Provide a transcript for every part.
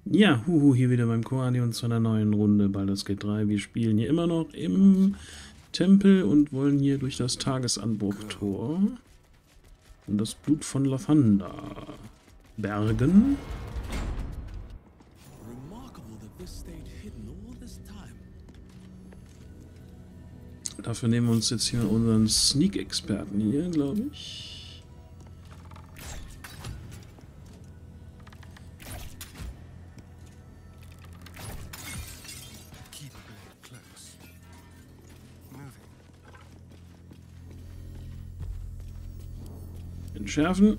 Ja, huhu, hier wieder beim Koadi zu einer neuen Runde Baldur's Gate 3. Wir spielen hier immer noch im Tempel und wollen hier durch das Tagesanbruchtor und das Blut von Lathander bergen. Dafür nehmen wir uns jetzt hier unseren Sneak-Experten hier, glaube ich. Entschärfen.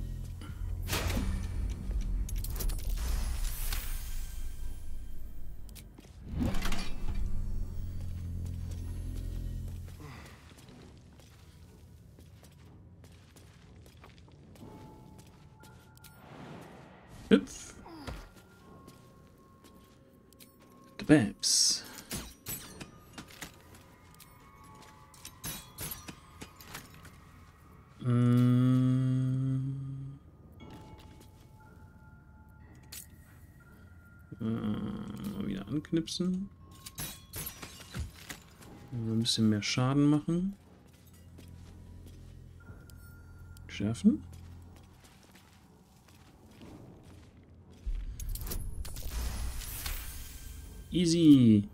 Hüpf. Babs. Wieder anknipsen. Ein bisschen mehr Schaden machen. Schärfen. Easy.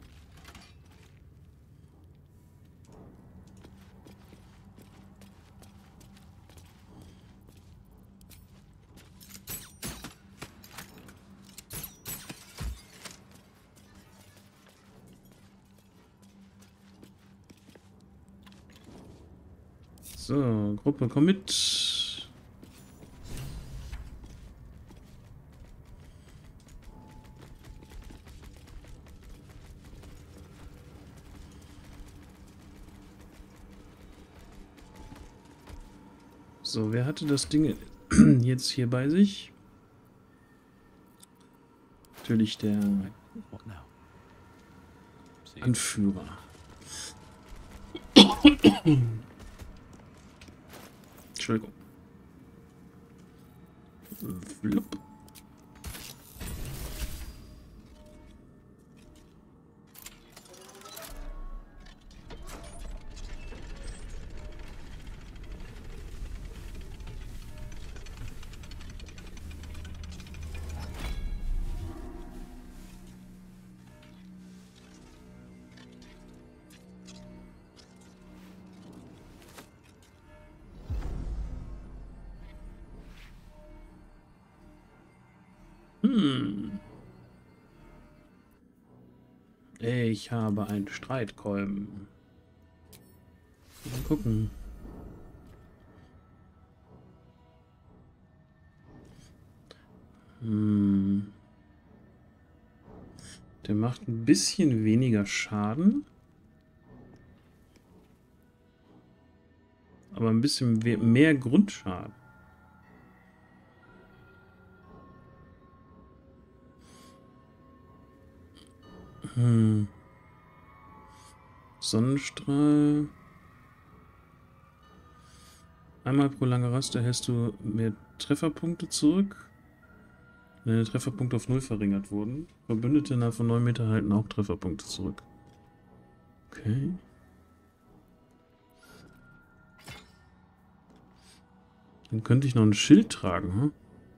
So, Gruppe, komm mit. So, wer hatte das Ding jetzt hier bei sich? Natürlich der Anführer. Entschuldigung. Flup. Ich habe einen Streitkolben. Mal gucken. Der macht ein bisschen weniger Schaden. Aber ein bisschen mehr Grundschaden. Sonnenstrahl. Einmal pro lange Rast erhältst du mehr Trefferpunkte zurück. Wenn deine Trefferpunkte auf 0 verringert wurden. Verbündete innerhalb von 9 Meter halten auch Trefferpunkte zurück. Okay. Dann könnte ich noch ein Schild tragen, hm?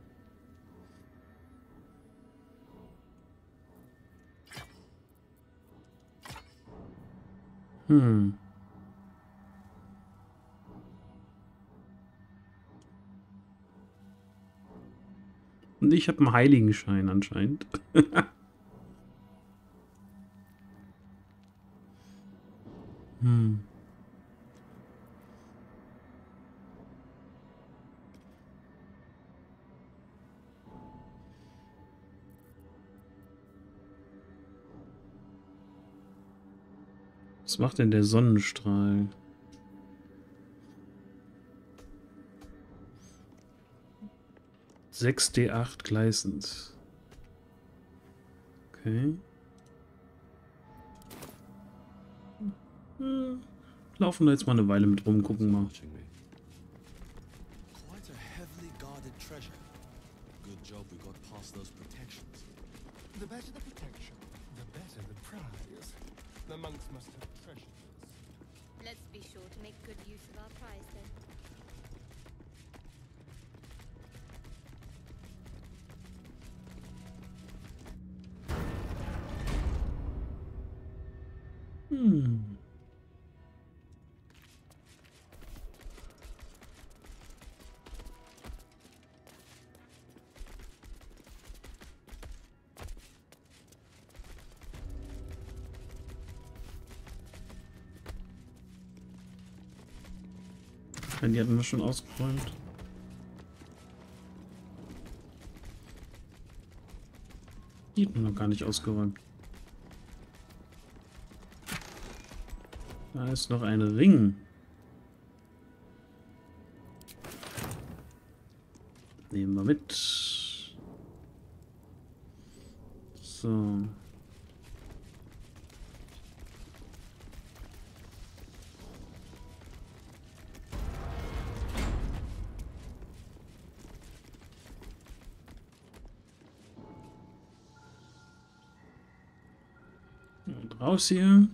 Und ich habe einen Heiligenschein anscheinend. Was macht denn der Sonnenstrahl? Sechs D8 gleißend. Okay. Laufen da jetzt mal eine Weile mit rum, gucken mal. The better the protection, the better the prize. The monks must have treasures. Let's be sure to make good use of our prize then. Die hatten wir schon ausgeräumt. Die hatten wir noch gar nicht ausgeräumt. Da ist noch ein Ring. Nehmen wir mit. So. Und raus hier.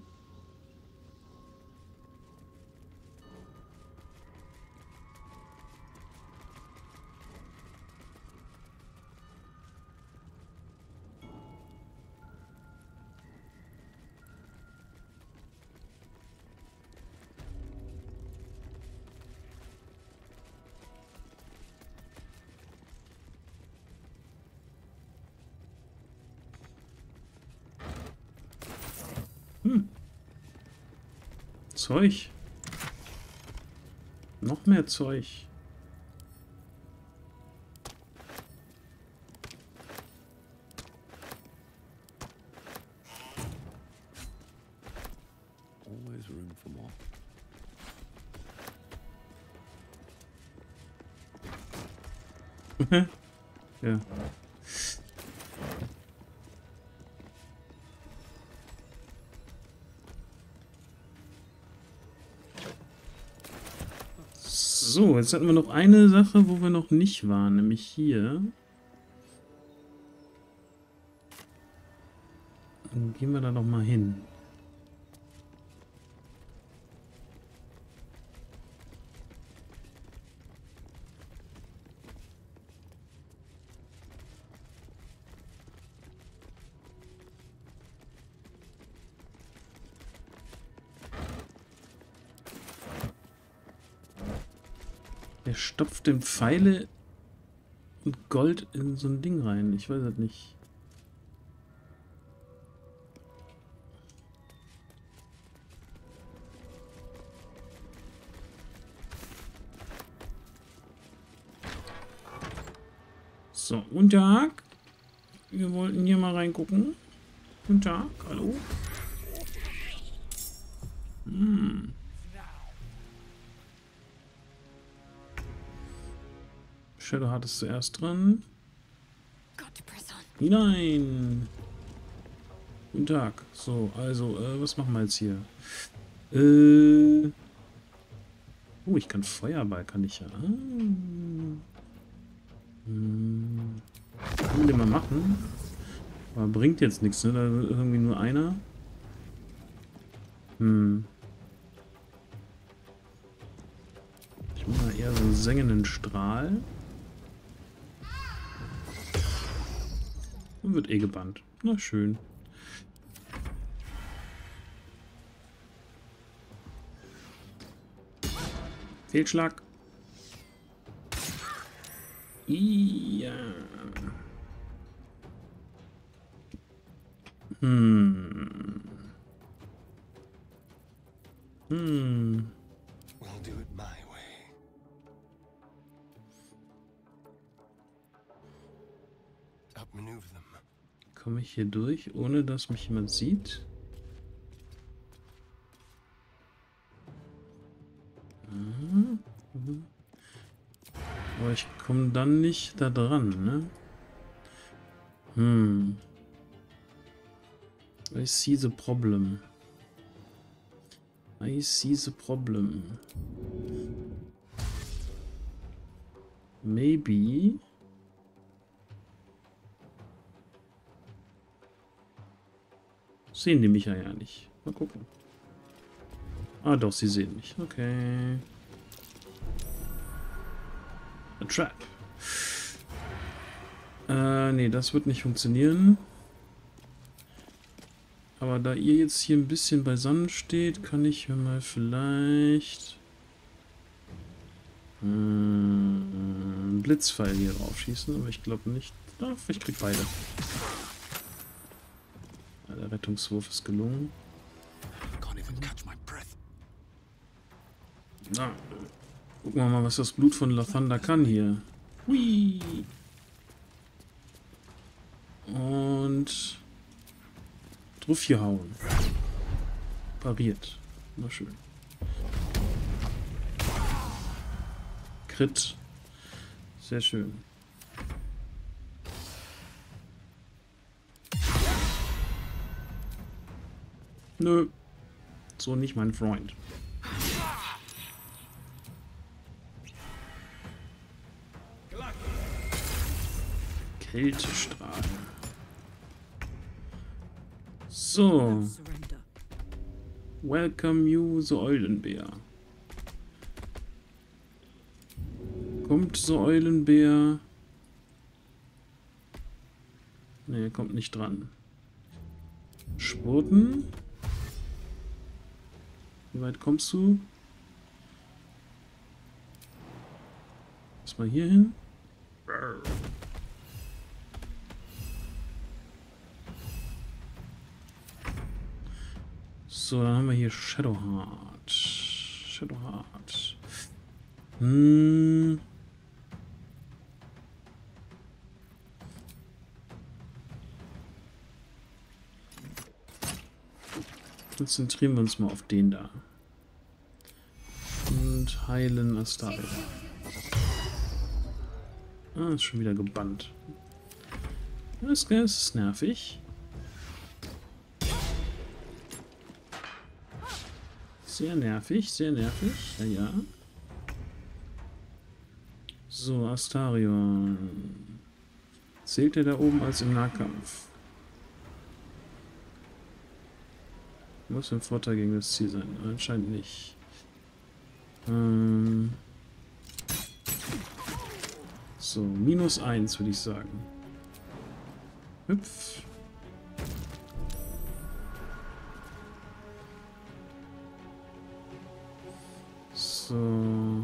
Zeug. Noch mehr Zeug. Always room for more. Ja. So, jetzt hatten wir noch eine Sache, wo wir noch nicht waren, nämlich hier. Dann gehen wir da noch mal hin. Der stopft den Pfeile und Gold in so ein Ding rein. Ich weiß es nicht. So, guten Tag. Wir wollten hier mal reingucken. Guten Tag, hallo. Shadowheart ist zuerst dran. Hinein. Guten Tag. So, also, was machen wir jetzt hier? Oh, ich kann Feuerball, kann ich ja. Kann den mal machen. Aber bringt jetzt nichts, ne? Da ist irgendwie nur einer. Ich mache mal eher so einen sengenden Strahl. Und wird eh gebannt. Na schön. Fehlschlag. Ja. We'll do it my way. Outmaneuver them. Komme ich hier durch, ohne dass mich jemand sieht? Aber ich komme dann nicht da dran, ne? I see the problem. I see the problem. Maybe. Sehen die mich ja nicht. Mal gucken. Ah doch, sie sehen mich. Okay. A Trap. Nee, das wird nicht funktionieren. Aber da ihr jetzt hier ein bisschen beisammen steht, kann ich mir mal vielleicht einen Blitzpfeil hier drauf schießen. Aber ich glaube nicht. Ach, ich krieg beide. Ja, der Rettungswurf ist gelungen. Na, gucken wir mal, was das Blut von Lathander kann hier. Hui! Und drauf hier hauen. Pariert. Na schön. Crit. Sehr schön. Nö. So nicht, mein Freund. Kältestrahl. So. Welcome you, the Eulenbär. Kommt the Eulenbär. Ne, kommt nicht dran. Spurten. Wie weit kommst du? Erstmal hier hin. So, dann haben wir hier Shadowheart. Shadowheart. Konzentrieren wir uns mal auf den da. Und heilen Astarion. Ah, ist schon wieder gebannt. Das ist nervig. Sehr nervig, sehr nervig. Ja, ja. So, Astarion. Zählt er da oben als im Nahkampf? Muss ein Vorteil gegen das Ziel sein. Anscheinend nicht. So, -1 würde ich sagen. Hüpf. So.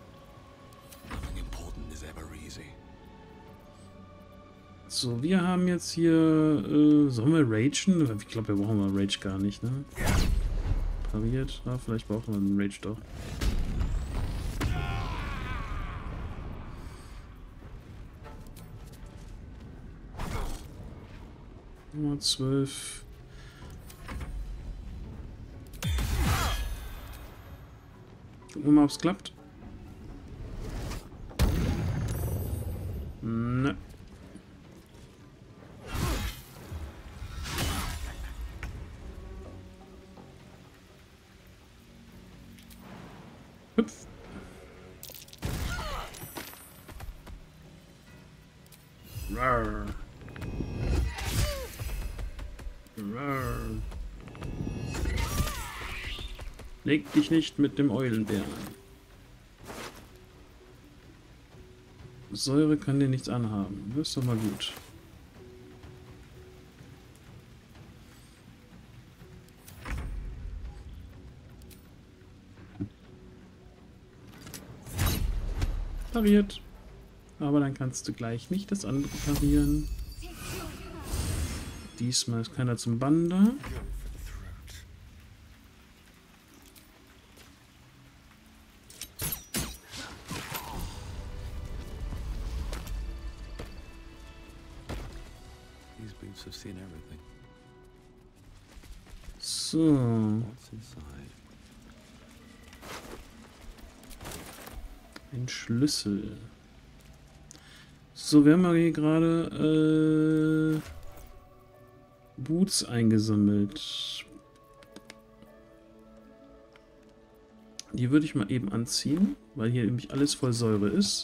So, wir haben jetzt hier. Sollen wir ragen? Ich glaube, wir brauchen mal Rage gar nicht, ne? Pariert. Ah, vielleicht brauchen wir einen Rage doch. Nummer 12. Gucken wir mal, ob es klappt. Ne. Hüpf. Rar. Rar. Leg dich nicht mit dem Eulenbär an. Säure kann dir nichts anhaben. Das ist doch mal gut. Pariert. Aber dann kannst du gleich nicht das andere parieren. Diesmal ist keiner zum Bann da. So. Ein Schlüssel. So, wir haben hier gerade Boots eingesammelt. Die würde ich mal eben anziehen, weil hier nämlich alles voll Säure ist.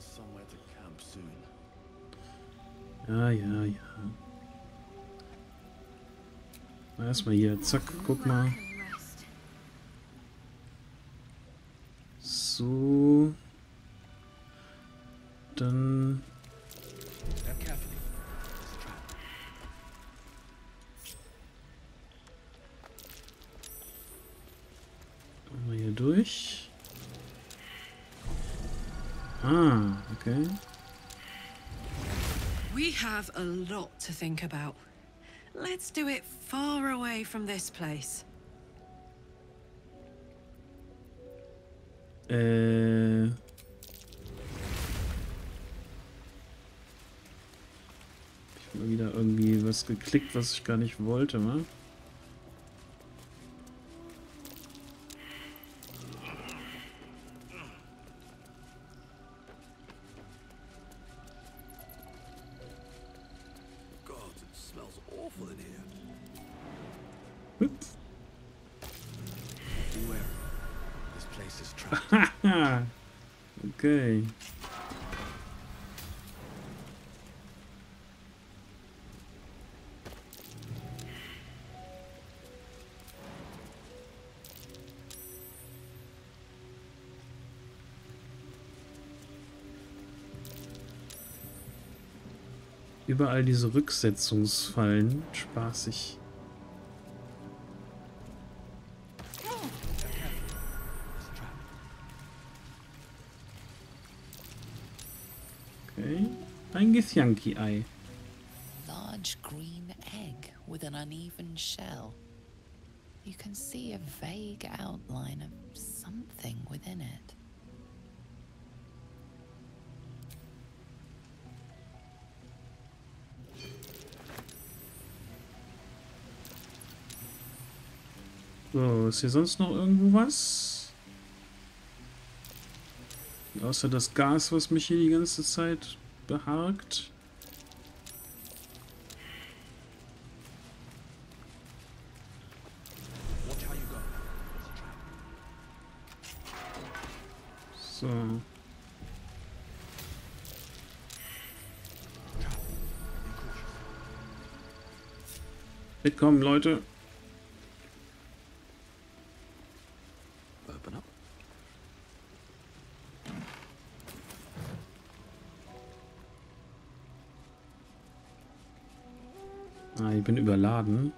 Ja, ja, ja. Erstmal hier, zack, guck mal. And rest. So. Dann. Tread carefully. It's a trap. Gehen wir hier durch. Ah, okay. We have a lot to think about. Let's do it far away from this place. Ich hab mal wieder irgendwie was geklickt, was ich gar nicht wollte, wa? God, it smells awful in here. Hüpf. Beware. This place is trapped. Haha. Okay. Überall diese Rücksetzungsfallen. Spaßig. Okay. Ein Githyanki-Ei. Large green egg with an uneven shell. You can see a vague outline of something within it. So, ist hier sonst noch irgendwo was? Außer das Gas, was mich hier die ganze Zeit beharkt. Watch how you go. It's a trap. So. Trap. Be cautious. Mitkommen, Leute. Open up. Ah, ich bin überladen.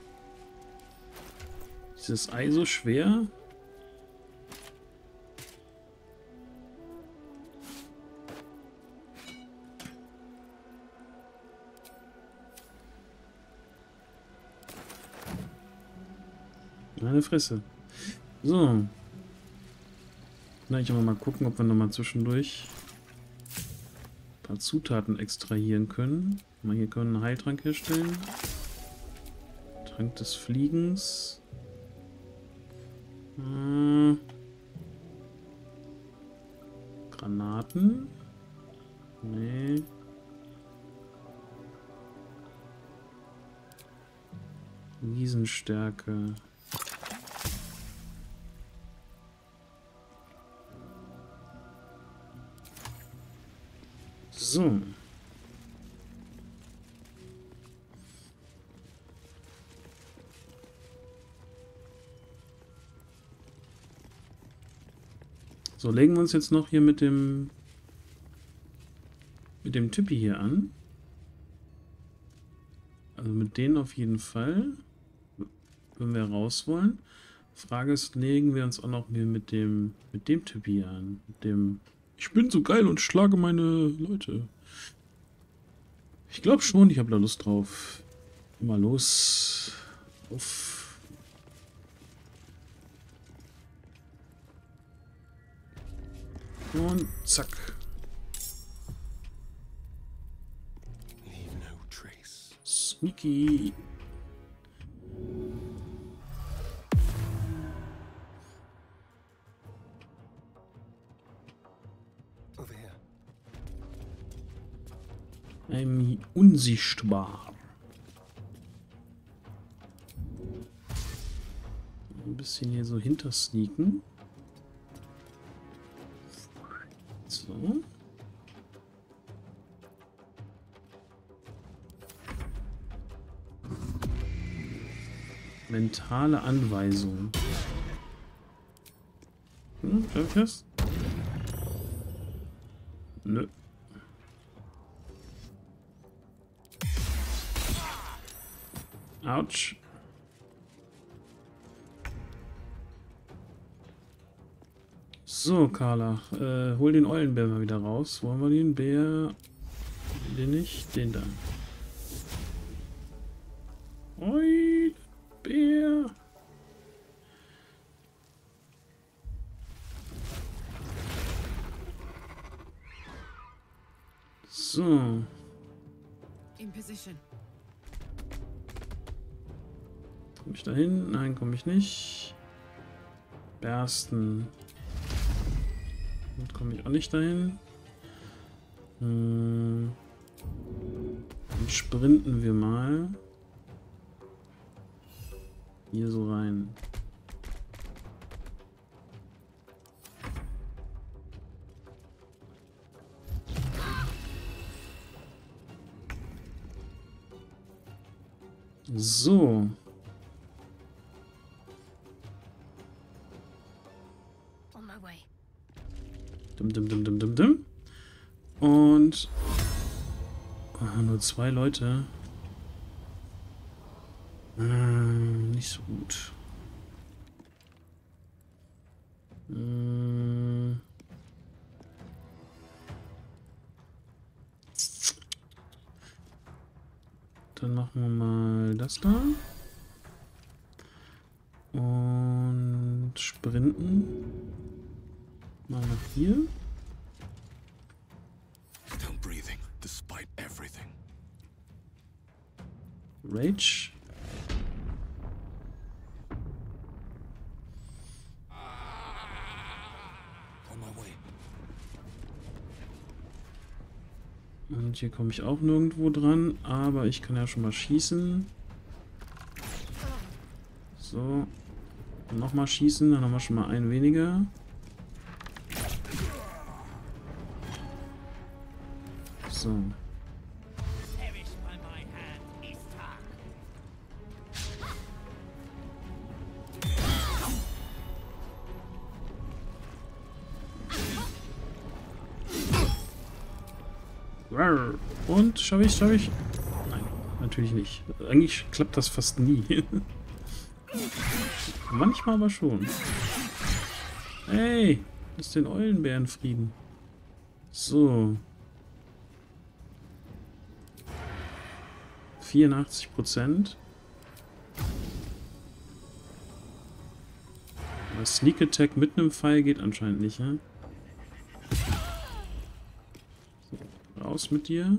Ist das Ei so schwer? Meine Fresse. So. Na, ich mal gucken, ob wir noch mal zwischendurch ein paar Zutaten extrahieren können. Mal hier können wir einen Heiltrank herstellen. Trank des Fliegens. Granaten. Nee. Wiesenstärke. So. So, legen wir uns jetzt noch hier mit dem Typi hier an. Also mit denen auf jeden Fall. Wenn wir raus wollen. Frage ist, legen wir uns auch noch mit dem Typi hier an. Mit dem Ich bin so geil und schlage meine Leute. Ich glaube schon, ich habe da Lust drauf. Mal los. Auf. Und zack. Leave no trace. Sneaky. Over here. Unsichtbar. Ein bisschen hier so hintersneaken. So. Mentale Anweisung. Schaff ich das? Nö. Autsch. So, Carla, hol den Eulenbär mal wieder raus. Wo haben wir den Bär? Den nicht, den da. Eulenbär. So. In position. Komme ich da hin? Nein, komme ich nicht. Bersten. Und komme ich auch nicht dahin. Dann sprinten wir mal. Hier so rein. So. On my way. Dum. Und nur 2 Leute. Nicht so gut. Dann machen wir mal das da. Und sprinten. Mal nach hier. Still breathing, despite everything. Rage. On my way. Und hier komme ich auch nirgendwo dran, aber ich kann ja schon mal schießen. So. Nochmal schießen, dann haben wir schon mal einen weniger. So. Und schaffe ich? Nein, natürlich nicht. Eigentlich klappt das fast nie. Manchmal aber schon. Hey, lass den Eulenbären Frieden. So. 84%. Aber Sneak Attack mit einem Pfeil geht anscheinend nicht, ne? So, raus mit dir.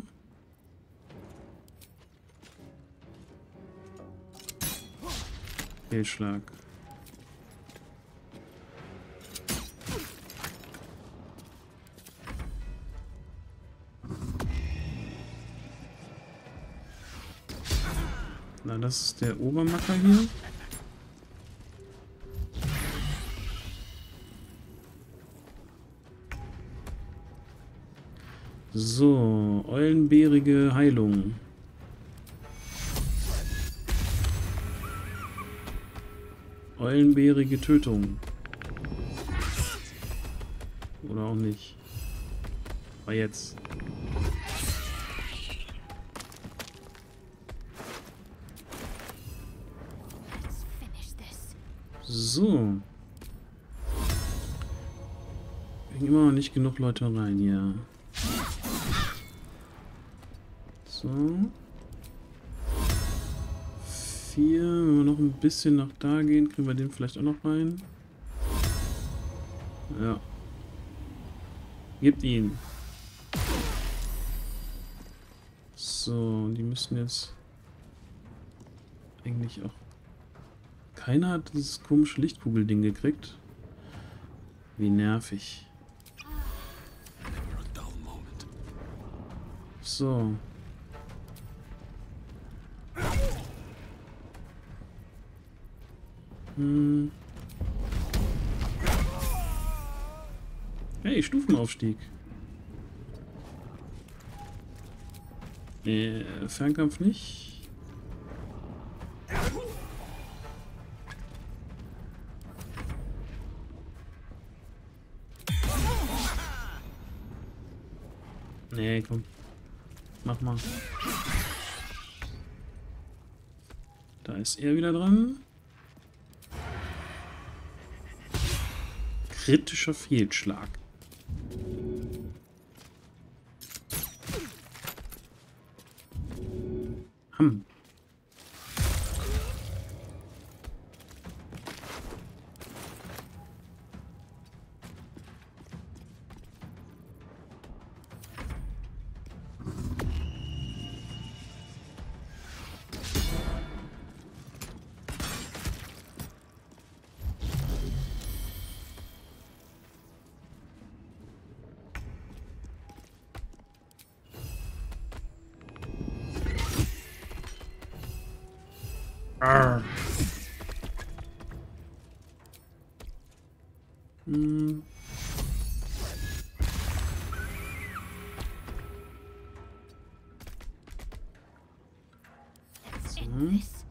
Fehlschlag. Na, das ist der Obermacker hier. So, eulenbärige Heilung. Eulenbärige Tötung. Oder auch nicht. Aber jetzt. So. Kriegen immer noch nicht genug Leute rein, ja. So. 4. Wenn wir noch ein bisschen nach da gehen, kriegen wir den vielleicht auch noch rein. Ja. Gebt ihn. So, die müssen jetzt eigentlich auch... Keiner hat dieses komische Lichtkugelding gekriegt. Wie nervig. So. Hey, Stufenaufstieg. Fernkampf nicht. Nee, komm. Mach mal. Da ist er wieder dran. Kritischer Fehlschlag. Ham. Arr. Hm. Let's end this.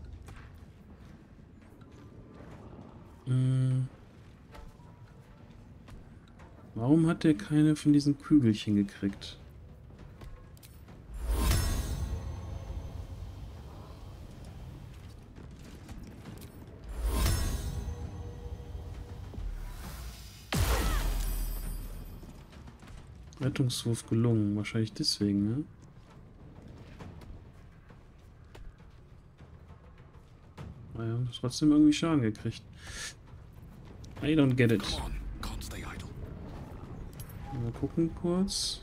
Warum hat der keine von diesen Kügelchen gekriegt? Rettungswurf gelungen, wahrscheinlich deswegen, ne? Naja, trotzdem irgendwie Schaden gekriegt. I don't get it. Come on, can't stay idle. Mal gucken kurz.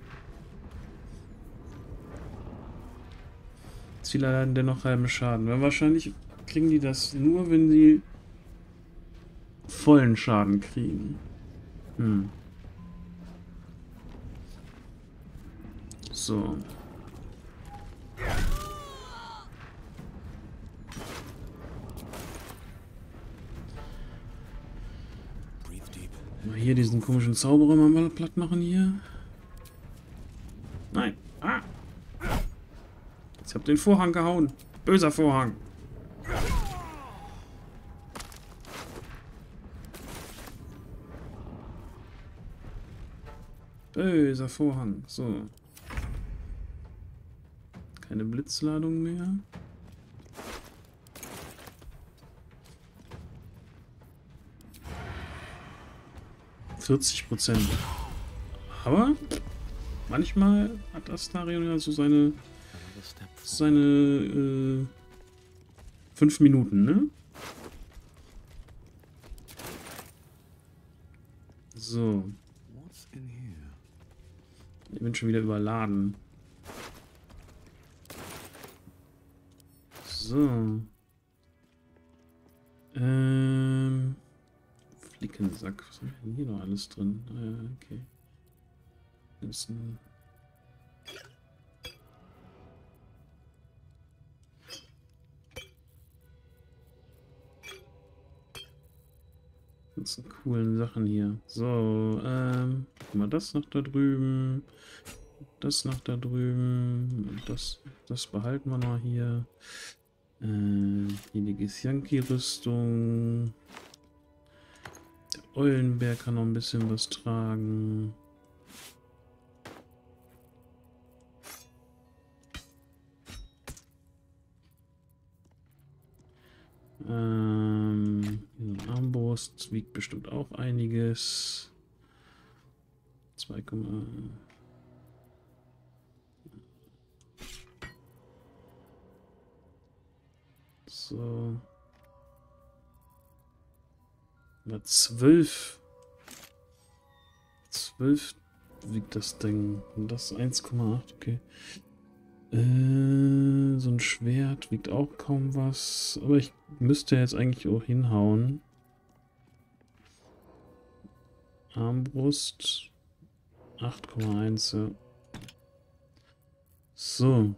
Ziele erleiden dennoch halben Schaden. Weil wahrscheinlich kriegen die das nur, wenn sie vollen Schaden kriegen. Hm. So. Breathe deep. Mal hier diesen komischen Zauberer mal platt machen hier. Nein. Ah. Ich hab den Vorhang gehauen. Böser Vorhang. Böser Vorhang. So. Keine Blitzladung mehr. %. Aber manchmal hat Astarion ja so seine 5 Minuten, ne? So. What's in here? Ich bin schon wieder überladen. So. Flickensack. Was haben wir denn hier noch alles drin? Ah, ja, okay. Das ist ein ganzen coolen Sachen hier. So, guck mal, das noch da drüben. Das noch da drüben. Und das behalten wir noch hier. Hier die Githyanki-Rüstung. Der Eulenbär kann noch ein bisschen was tragen. Hier so eine Armbrust wiegt bestimmt auch einiges. 2, so. Na, 12. 12 wiegt das Ding. Und das 1,8, okay. So ein Schwert wiegt auch kaum was. Aber ich müsste jetzt eigentlich auch hinhauen. Armbrust 8,1. Ja. So.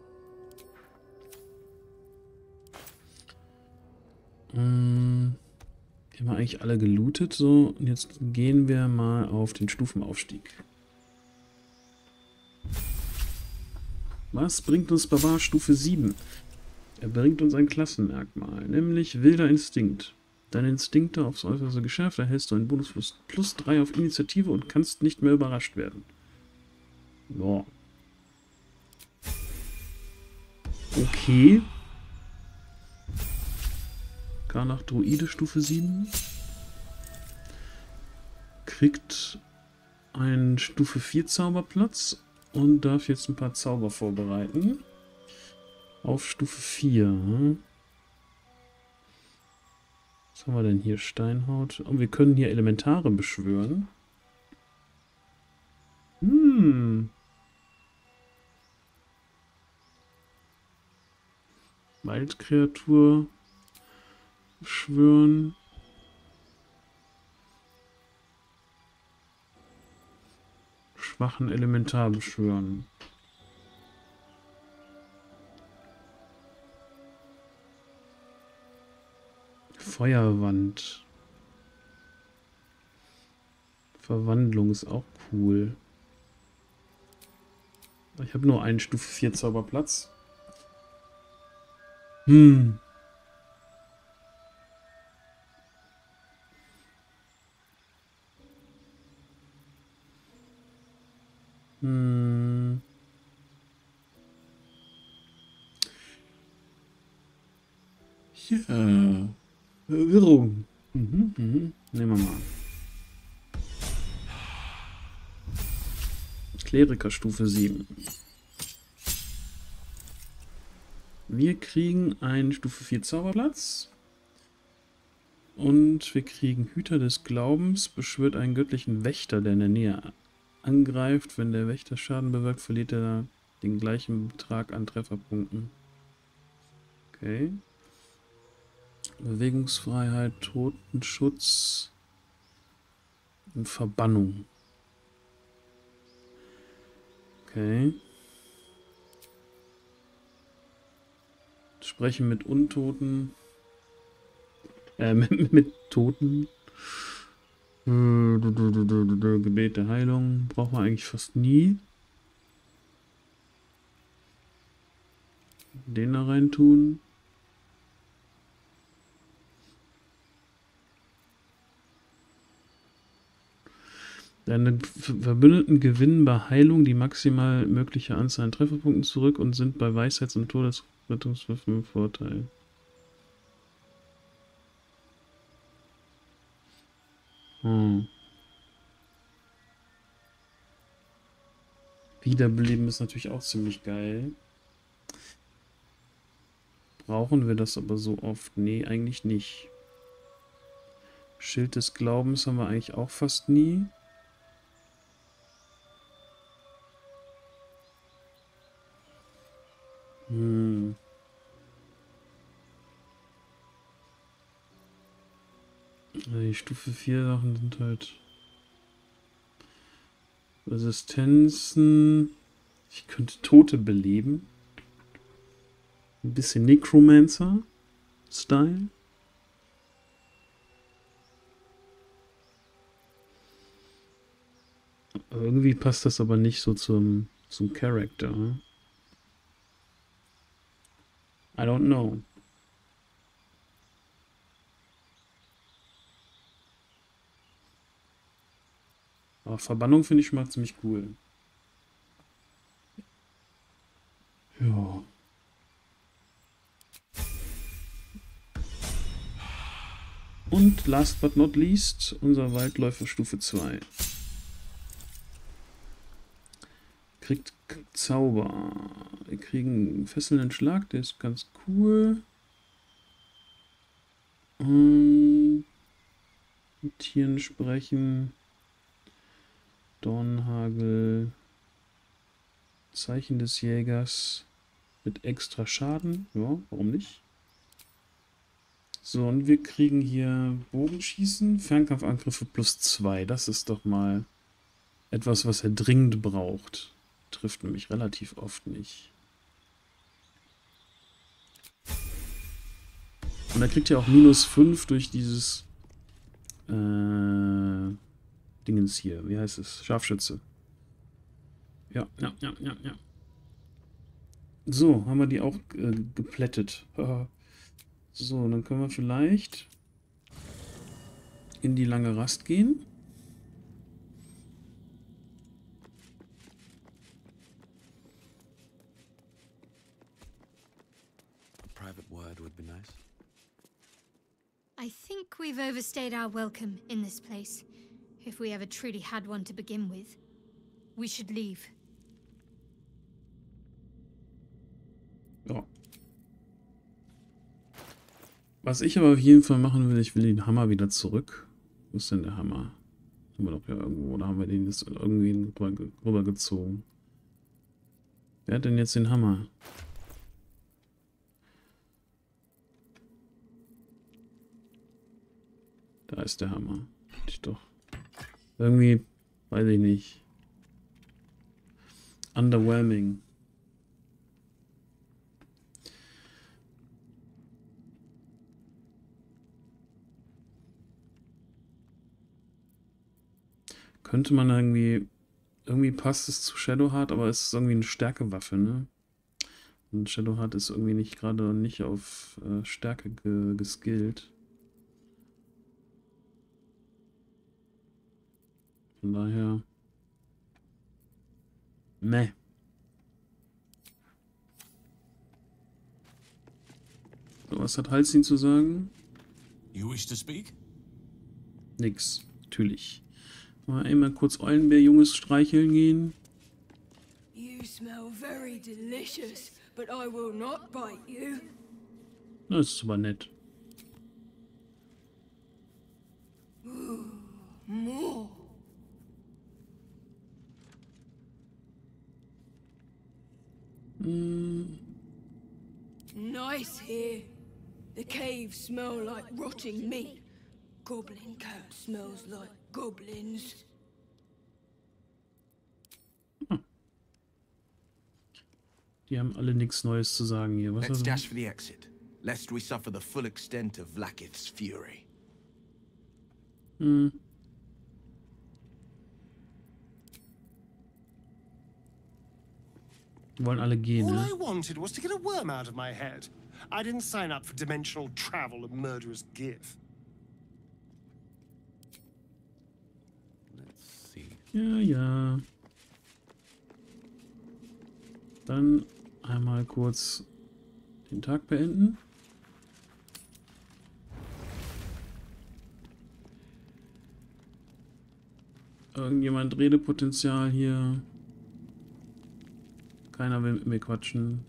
Haben wir eigentlich alle gelootet. So, und jetzt gehen wir mal auf den Stufenaufstieg. Was bringt uns Barbar Stufe 7? Er bringt uns ein Klassenmerkmal, nämlich wilder Instinkt. Deine Instinkte aufs Äußerste geschärft, erhältst du einen Bonus plus 3 auf Initiative und kannst nicht mehr überrascht werden. Ja. Okay. Karnach Druide Stufe 7. Kriegt einen Stufe 4 Zauberplatz und darf jetzt ein paar Zauber vorbereiten. Auf Stufe 4. Was haben wir denn hier? Steinhaut. Und wir können hier Elementare beschwören. Waldkreatur beschwören. Schwachen Elementar beschwören. Feuerwand. Verwandlung ist auch cool. Ich habe nur einen Stufe 4 Zauberplatz. Hm. Ja. Verwirrung. Nehmen wir mal. Kleriker Stufe 7. Wir kriegen einen Stufe 4 Zauberplatz. Und wir kriegen Hüter des Glaubens, beschwört einen göttlichen Wächter, der in der Nähe angreift. Wenn der Wächter Schaden bewirkt, verliert er den gleichen Betrag an Trefferpunkten. Okay. Bewegungsfreiheit, Totenschutz und Verbannung. Okay. Sprechen mit Untoten. Mit Toten. Gebet der Heilung. Braucht man eigentlich fast nie. Den da rein tun. Deine Verbündeten gewinnen bei Heilung die maximal mögliche Anzahl an Trefferpunkten zurück und sind bei Weisheits- und Todesrettungswürfen im Vorteil. Wiederbeleben ist natürlich auch ziemlich geil. Brauchen wir das aber so oft? Nee, eigentlich nicht. Schild des Glaubens haben wir eigentlich auch fast nie. Die Stufe 4 Sachen sind halt Resistenzen. Ich könnte Tote beleben. Ein bisschen Necromancer-Style. Irgendwie passt das aber nicht so zum Charakter. I don't know. Aber Verbannung finde ich schon mal ziemlich cool. Ja. Und last but not least, unser Waldläufer Stufe 2. Kriegt Zauber. Wir kriegen einen fesselnden Schlag, der ist ganz cool. Mit Tieren sprechen. Dornhagel. Zeichen des Jägers. Mit extra Schaden. Ja, warum nicht? So, und wir kriegen hier Bogenschießen. Fernkampfangriffe +2. Das ist doch mal etwas, was er dringend braucht. Trifft nämlich relativ oft nicht. Und er kriegt ja auch -5 durch dieses Dingens hier. Wie heißt es? Scharfschütze. Ja. So, haben wir die auch geplättet. So, dann können wir vielleicht in die lange Rast gehen. private word would be nice. I think we've overstayed our welcome in this place, if we ever truly had one to begin with. We should leave. Ja. Was ich aber auf jeden Fall machen will, ich will den Hammer wieder zurück. Wo ist denn der Hammer? Haben wir doch ja irgendwo, oder haben wir den jetzt irgendwie rübergezogen? Wer hat denn jetzt den Hammer? Da ist der Hammer. Ich doch. Irgendwie, weiß ich nicht. Underwhelming. Könnte man irgendwie passt es zu Shadowheart, aber es ist irgendwie eine Stärkewaffe, ne? Und Shadowheart ist irgendwie nicht gerade nicht auf Stärke geskillt. Von daher. Ne. So, was hat Halsin zu sagen? You wish to speak? Nix, natürlich. Mal einmal kurz Eulenbär-Junges streicheln gehen. You smell very delicious, but I will not bite you. Das ist aber nett. More. Nice here. The caves smell like rotting meat. Goblin cat smells like goblins. Die haben alle nichts Neues zu sagen hier. Was Let's ist dash for the exit, lest we suffer the full extent of Vlaakith's fury. Hm. Die wollen alle gehen, All ne? I wanted was to get a worm out of my head. I didn't sign up for dimensional travel and murderous give. Let's see. Ja, ja. Dann einmal kurz den Tag beenden. Irgendjemand Redepotenzial hier. Keiner will mit mir quatschen.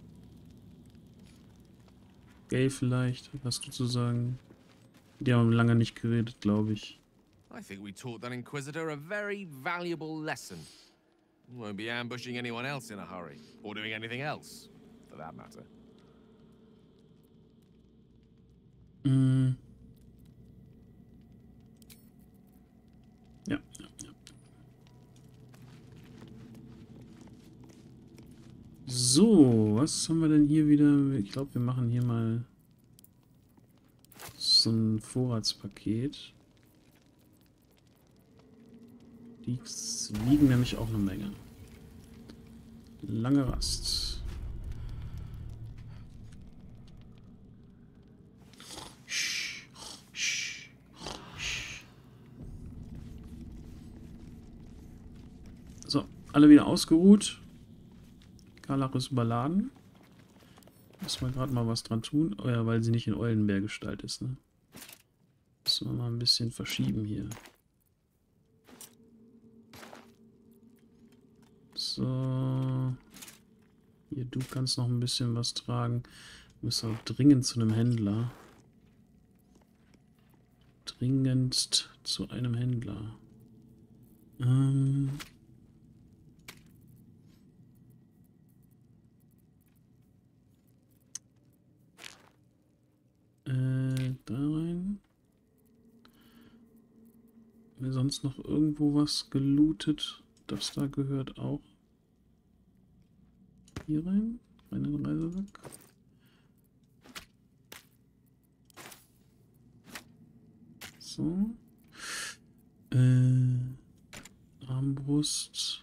Gay vielleicht, was hast du zu sagen? Die haben lange nicht geredet, glaube ich. I think we taught that Inquisitor a very valuable lesson. Won't be ambushing anyone else in a hurry, or doing anything else, for that matter. Ja, ja, ja. So, was haben wir denn hier wieder? Ich glaube, wir machen hier mal so ein Vorratspaket. Die wiegen nämlich auch eine Menge. Lange Rast. So, alle wieder ausgeruht. Karlach ist überladen. Müssen wir gerade mal was dran tun. Oh ja, weil sie nicht in Eulenbär-Gestalt ist, ne? Müssen wir mal ein bisschen verschieben hier. So. Hier, du kannst noch ein bisschen was tragen. Wir müssen auch dringend zu einem Händler. Dringendst zu einem Händler. Da rein. Haben wir sonst noch irgendwo was gelootet? Das da gehört auch hier rein. Rein in den Reisesack. So. Armbrust.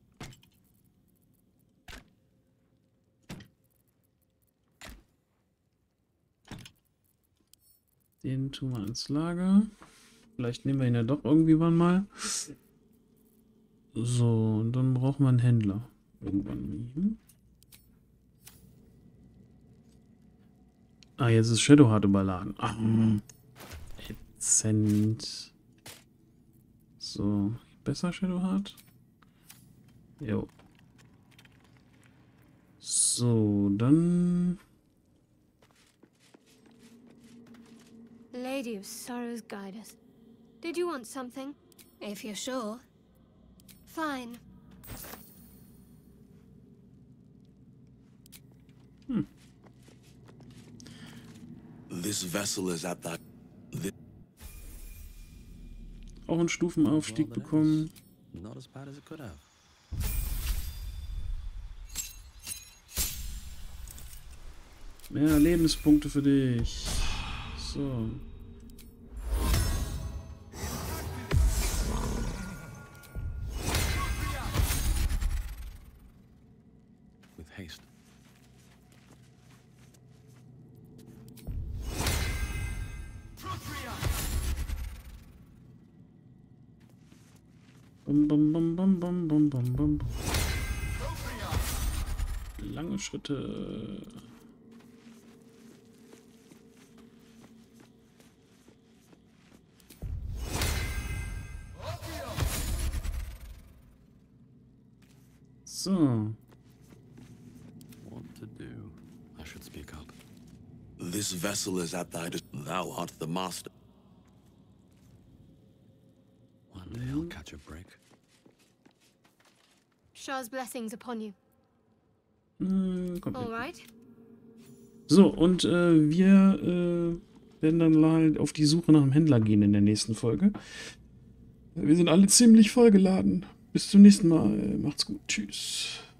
Den tun wir ins Lager. Vielleicht nehmen wir ihn ja doch irgendwie wann mal. So, und dann brauchen wir einen Händler. Irgendwann. Ah, jetzt ist Shadowheart überladen. Ah, ätzend. So, besser Shadowheart? Jo. So, dann... Lady of Sorrows, guide us. Did you want something? If you're sure. Fine. This vessel is at that. Auch einen Stufenaufstieg bekommen. Not as bad as it could have. Mehr Lebenspunkte für dich. So. With haste. Bum, bum, bum, bum, bum, bum, bum, bum. Lange Schritte. So. What to do? I should speak up. This vessel is at thy. Thou art the master. One day I'll catch a break. Shah's blessings upon you. Kommt All mit. right. So, und wir werden dann halt auf die Suche nach dem Händler gehen in der nächsten Folge. Wir sind alle ziemlich vollgeladen. Bis zum nächsten Mal. Macht's gut. Tschüss.